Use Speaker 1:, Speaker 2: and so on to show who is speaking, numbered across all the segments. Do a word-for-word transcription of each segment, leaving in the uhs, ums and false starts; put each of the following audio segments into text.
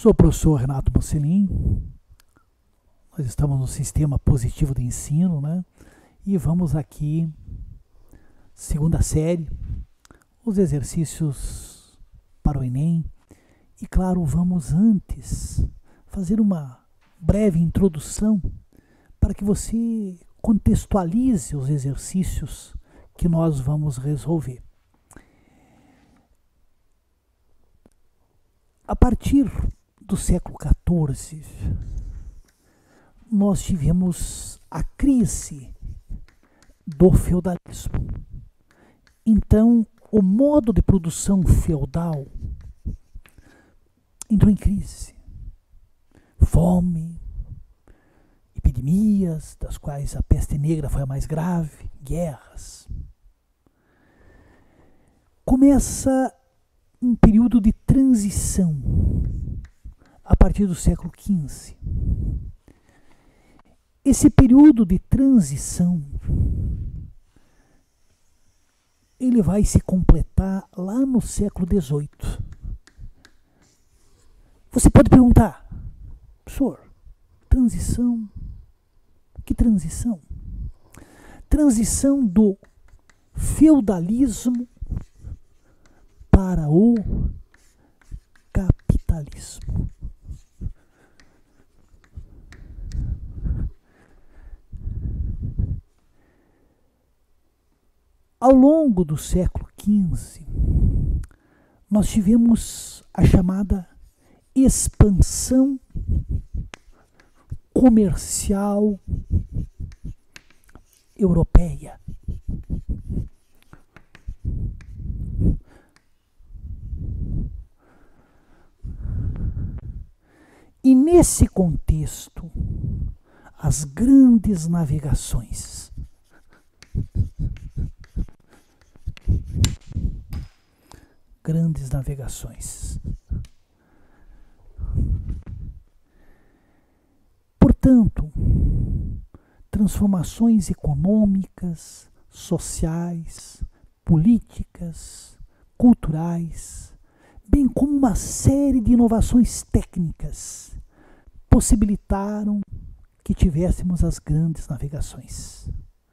Speaker 1: Sou o professor Renato Bocelin. Nós estamos no sistema positivo de ensino, né? E vamos aqui, segunda série, os exercícios para o Enem. E claro, vamos antes fazer uma breve introdução para que você contextualize os exercícios que nós vamos resolver. A partir do século quatorze, nós tivemos a crise do feudalismo. Então, o modo de produção feudal entrou em crise. Fome, epidemias, das quais a peste negra foi a mais grave, guerras. Começa um período de transição a partir do século quinze. Esse período de transição ele vai se completar lá no século dezoito. Você pode perguntar, professor, transição? Que transição? Transição do feudalismo para o capitalismo. Ao longo do século quinze, nós tivemos a chamada expansão comercial europeia. E nesse contexto, as grandes navegações grandes navegações. Portanto, transformações econômicas, sociais, políticas, culturais, bem como uma série de inovações técnicas possibilitaram que tivéssemos as grandes navegações.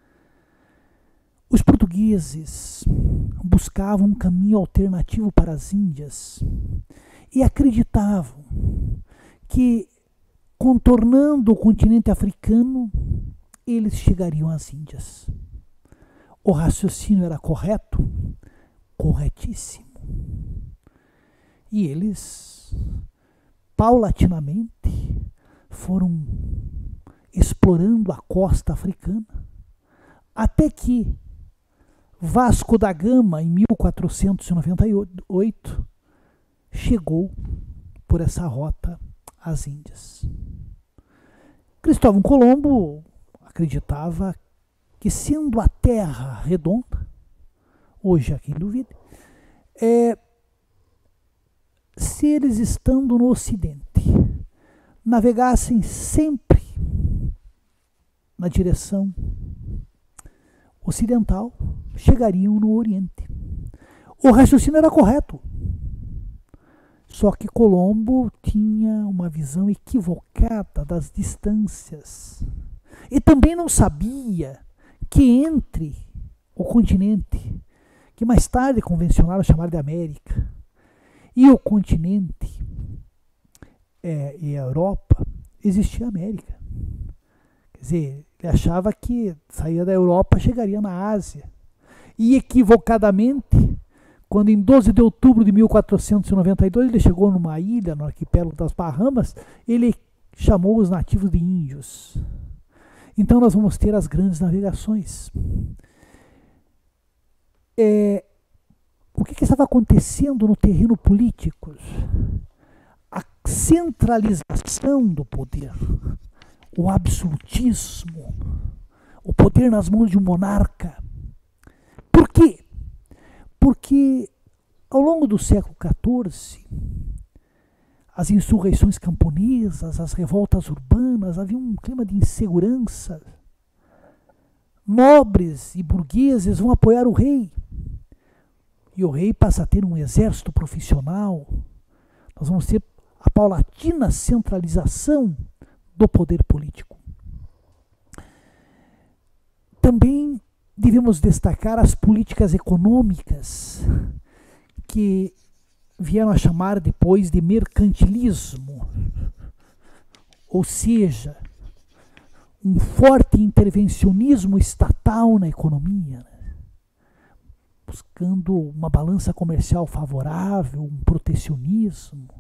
Speaker 1: Os portugueses buscavam um caminho alternativo para as Índias e acreditavam que, contornando o continente africano, eles chegariam às Índias. O raciocínio era correto? Corretíssimo. E eles, paulatinamente, foram explorando a costa africana, até que Vasco da Gama, em mil quatrocentos e noventa e oito, chegou por essa rota às Índias. Cristóvão Colombo acreditava que, sendo a Terra redonda, hoje há quem duvide, é, se eles estando no Ocidente navegassem sempre na direção ocidental, chegariam no Oriente. O raciocínio era correto. Só que Colombo tinha uma visão equivocada das distâncias. E também não sabia que entre o continente, que mais tarde convencionaram chamar de América, e o continente é, e a Europa, existia a América. Quer dizer, ele achava que saía da Europa, chegaria na Ásia. E equivocadamente, quando em doze de outubro de mil quatrocentos e noventa e dois ele chegou numa ilha, no arquipélago das Bahamas, ele chamou os nativos de índios. Então nós vamos ter as grandes navegações. É, o que, que estava acontecendo no terreno político? A centralização do poder, o absolutismo, o poder nas mãos de um monarca. Por quê? Porque ao longo do século quatorze, as insurreições camponesas, as revoltas urbanas, havia um clima de insegurança. Nobres e burgueses vão apoiar o rei. E o rei passa a ter um exército profissional. Nós vamos ter a paulatina centralização do poder político. Também devemos destacar as políticas econômicas que vieram a chamar depois de mercantilismo, ou seja, um forte intervencionismo estatal na economia, né? Buscando uma balança comercial favorável, um protecionismo.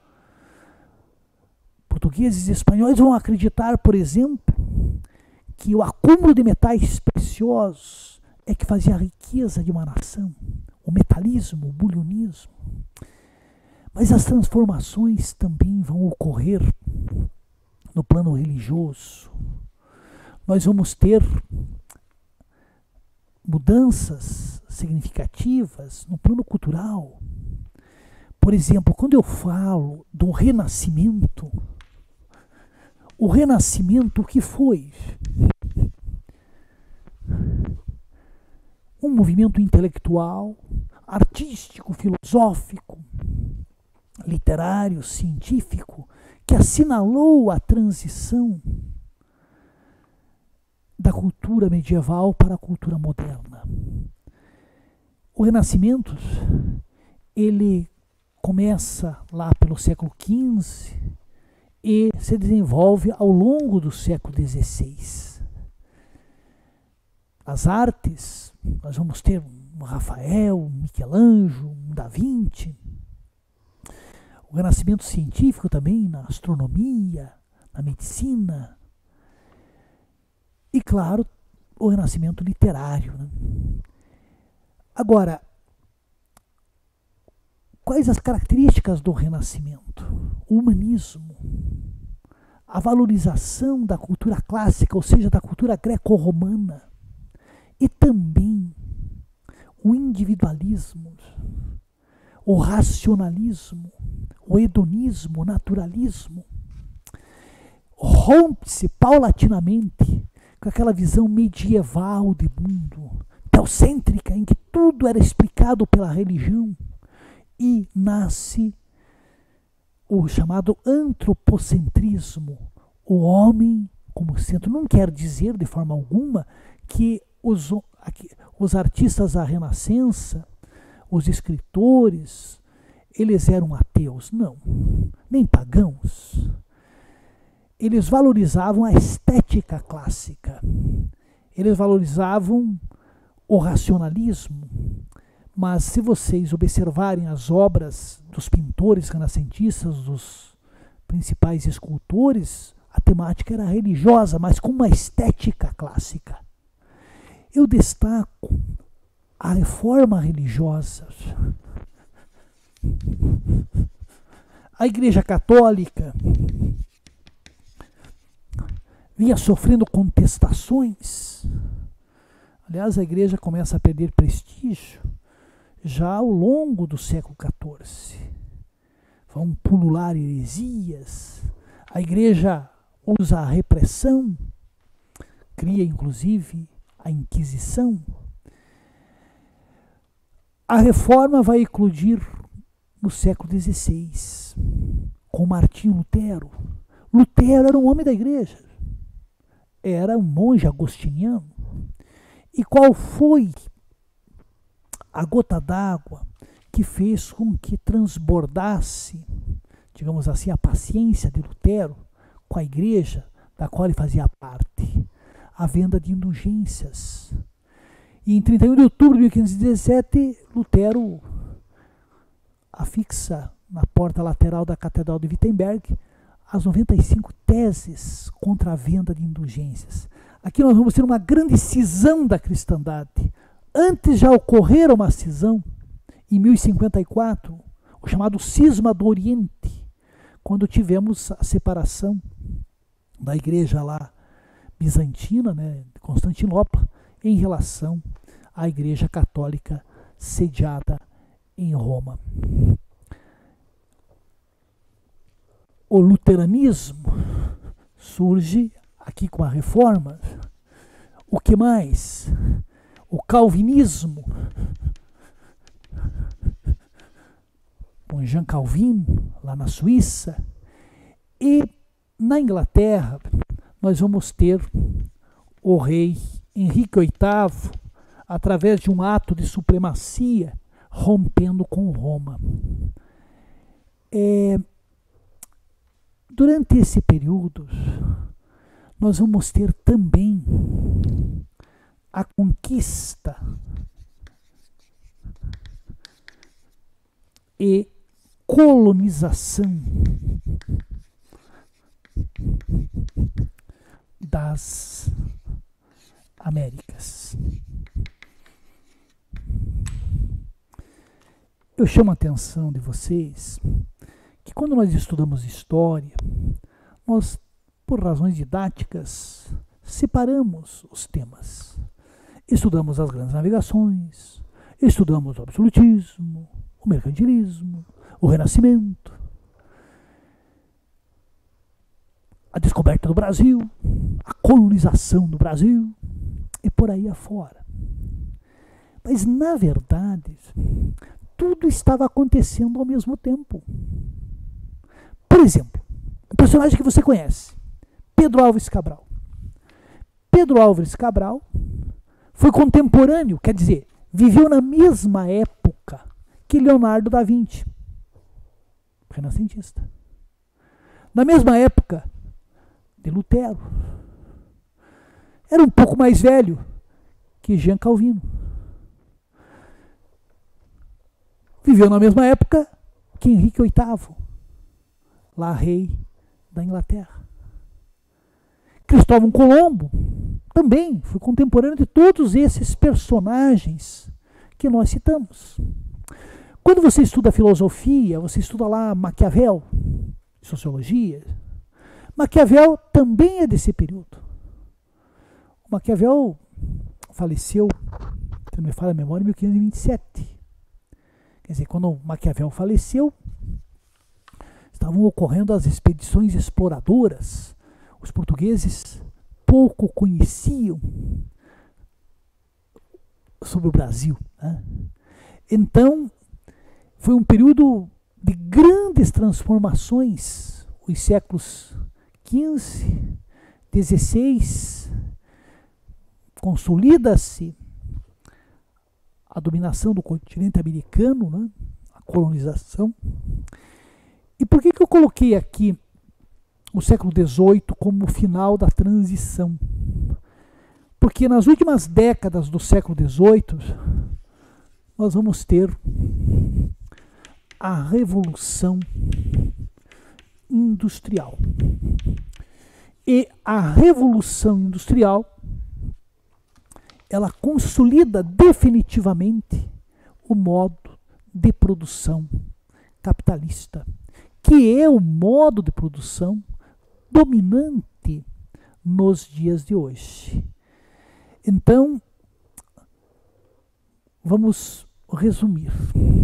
Speaker 1: Portugueses e espanhóis vão acreditar, por exemplo, que o acúmulo de metais preciosos é que fazia a riqueza de uma nação, o metalismo, o bulionismo. Mas as transformações também vão ocorrer no plano religioso. Nós vamos ter mudanças significativas no plano cultural. Por exemplo, quando eu falo do Renascimento, o Renascimento o que foi? Um movimento intelectual, artístico, filosófico, literário, científico, que assinalou a transição da cultura medieval para a cultura moderna. O Renascimento, ele começa lá pelo século quinze e se desenvolve ao longo do século dezesseis. As artes, nós vamos ter um Rafael, um Michelangelo, um Da Vinci. O renascimento científico também na astronomia, na medicina. E, claro, o renascimento literário, né? Agora, quais as características do Renascimento? O humanismo, a valorização da cultura clássica, ou seja, da cultura greco-romana, e também o individualismo, o racionalismo, o hedonismo, o naturalismo. Rompe-se paulatinamente com aquela visão medieval de mundo, teocêntrica, em que tudo era explicado pela religião, e nasce o chamado antropocentrismo, o homem como centro. Não quer dizer de forma alguma que os, os artistas da Renascença, os escritores, eles eram ateus. Não, nem pagãos. Eles valorizavam a estética clássica, eles valorizavam o racionalismo. Mas se vocês observarem as obras dos pintores renascentistas, dos principais escultores, a temática era religiosa, mas com uma estética clássica. Eu destaco a reforma religiosa. A Igreja Católica vinha sofrendo contestações. Aliás, a igreja começa a perder prestígio já ao longo do século quatorze. Vão pulular heresias. A igreja usa a repressão, cria inclusive a Inquisição. A reforma vai eclodir no século dezesseis, com Martinho Lutero. Lutero era um homem da igreja, era um monge agostiniano. E qual foi a gota d'água que fez com que transbordasse, digamos assim, a paciência de Lutero com a igreja da qual ele fazia parte? A venda de indulgências. E em trinta e um de outubro de mil quinhentos e dezessete, Lutero afixa na porta lateral da Catedral de Wittenberg as noventa e cinco teses contra a venda de indulgências. Aqui nós vamos ter uma grande cisão da cristandade. Antes já ocorrera uma cisão, em mil e cinquenta e quatro, o chamado Cisma do Oriente, quando tivemos a separação da igreja lá bizantina, né, de Constantinopla, em relação à igreja católica sediada em Roma. O luteranismo surge aqui com a reforma. O que mais? O calvinismo, com Jean Calvin, lá lá na Suíça, e na Inglaterra nós vamos ter o rei Henrique oitavo, através de um ato de supremacia, rompendo com Roma. É, durante esse período, nós vamos ter também a conquista e colonização das Américas. Eu chamo a atenção de vocês que quando nós estudamos história, nós, por razões didáticas, separamos os temas. Estudamos as grandes navegações, estudamos o absolutismo, o mercantilismo, o renascimento, a descoberta do Brasil, a colonização do Brasil e por aí afora. Mas, na verdade, tudo estava acontecendo ao mesmo tempo. Por exemplo, um personagem que você conhece, Pedro Álvares Cabral. Pedro Álvares Cabral foi contemporâneo, quer dizer, viveu na mesma época que Leonardo da Vinci, renascentista. Na mesma época de Lutero. Era um pouco mais velho que Jean Calvino. Viveu na mesma época que Henrique oitavo, lá rei da Inglaterra. Cristóvão Colombo também foi contemporâneo de todos esses personagens que nós citamos. Quando você estuda filosofia, você estuda lá Maquiavel, sociologia. Maquiavel também é desse período. O Maquiavel faleceu, se não me falha a memória, em mil quinhentos e vinte e sete. Quer dizer, quando Maquiavel faleceu, estavam ocorrendo as expedições exploradoras. Os portugueses pouco conheciam sobre o Brasil, né? Então, foi um período de grandes transformações, os séculos quinze, dezesseis, consolida-se a dominação do continente americano, né? A colonização. E por que que eu coloquei aqui o século dezoito como o final da transição? Porque nas últimas décadas do século dezoito, nós vamos ter a Revolução Industrial. E a Revolução Industrial, ela consolida definitivamente o modo de produção capitalista, que é o modo de produção dominante nos dias de hoje. Então, vamos resumir.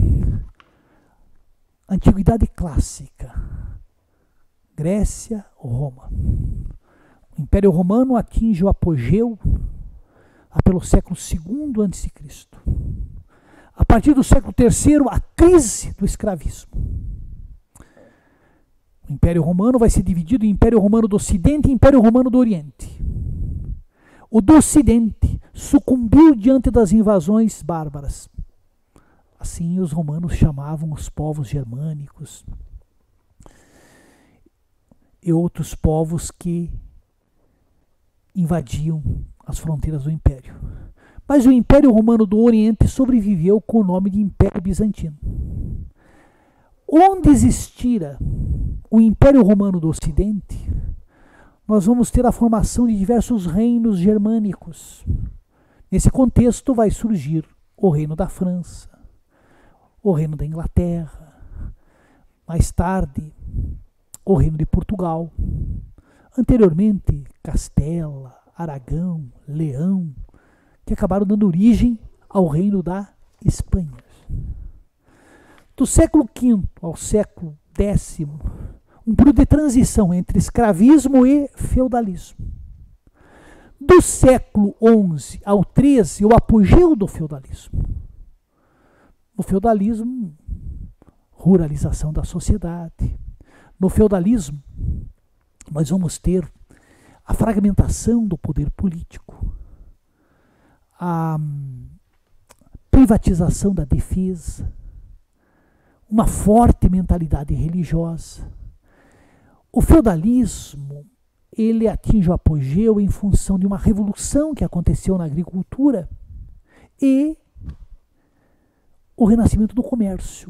Speaker 1: Antiguidade clássica, Grécia, Roma. O Império Romano atinge o apogeu lá pelo século segundo antes de Cristo. A partir do século terceiro, a crise do escravismo. O Império Romano vai ser dividido em Império Romano do Ocidente e Império Romano do Oriente. O do Ocidente sucumbiu diante das invasões bárbaras. Assim os romanos chamavam os povos germânicos e outros povos que invadiam as fronteiras do Império. Mas o Império Romano do Oriente sobreviveu com o nome de Império Bizantino. Onde existira o Império Romano do Ocidente, nós vamos ter a formação de diversos reinos germânicos. Nesse contexto vai surgir o Reino da França, o Reino da Inglaterra, mais tarde o Reino de Portugal, anteriormente Castela, Aragão, Leão, que acabaram dando origem ao Reino da Espanha. Do século quinto ao século décimo, um período de transição entre escravismo e feudalismo. Do século onze ao treze, o apogeu do feudalismo. No feudalismo, ruralização da sociedade. No feudalismo, nós vamos ter a fragmentação do poder político, a privatização da defesa, uma forte mentalidade religiosa. O feudalismo, ele atinge o apogeu em função de uma revolução que aconteceu na agricultura e o renascimento do comércio.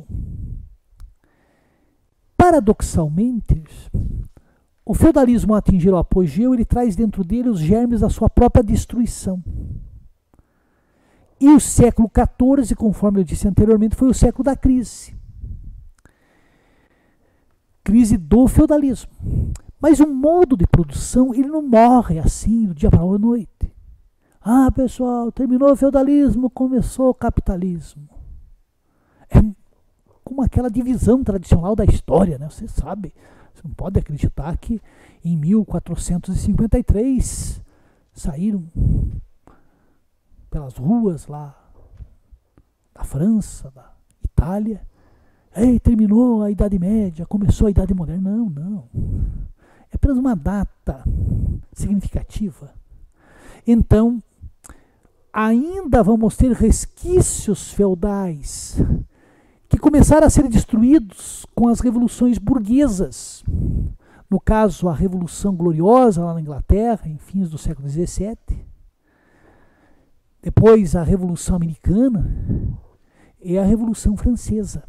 Speaker 1: Paradoxalmente, o feudalismo, ao atingir o apogeu, ele traz dentro dele os germes da sua própria destruição. E o século quatorze, conforme eu disse anteriormente, foi o século da crise. Crise do feudalismo. Mas o modo de produção, ele não morre assim, do dia para a noite. Ah, pessoal, terminou o feudalismo, começou o capitalismo. É como aquela divisão tradicional da história, né? Você sabe, você não pode acreditar que em mil quatrocentos e cinquenta e três saíram pelas ruas lá da França, da Itália, ei, terminou a Idade Média, começou a Idade Moderna. Não, não. É apenas uma data significativa. Então, ainda vamos ter resquícios feudais que começaram a ser destruídos com as revoluções burguesas. No caso, a Revolução Gloriosa lá na Inglaterra, em fins do século dezessete. Depois, a Revolução Americana e a Revolução Francesa.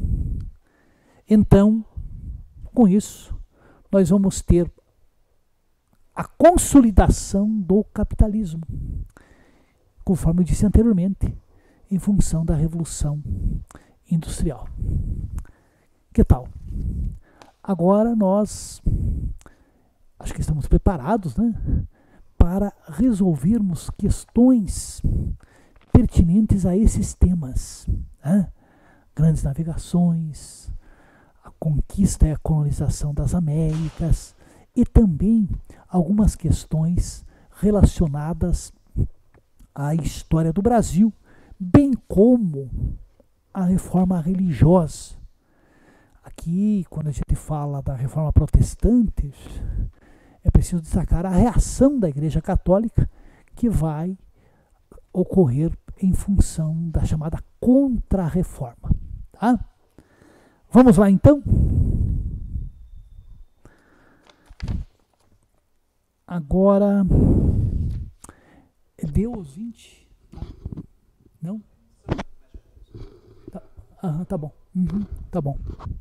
Speaker 1: Então, com isso, nós vamos ter a consolidação do capitalismo, conforme eu disse anteriormente, em função da Revolução Industrial. Que tal? Agora nós, acho que estamos preparados, né, para resolvermos questões pertinentes a esses temas, né? Grandes navegações, a conquista e a colonização das Américas e também algumas questões relacionadas à história do Brasil, bem como a reforma religiosa. Aqui, quando a gente fala da reforma protestante, é preciso destacar a reação da Igreja Católica que vai ocorrer em função da chamada Contra-Reforma. Tá? Vamos lá então? Agora, deu os vinte? Não? Tá, ah, tá bom. Uhum, tá bom.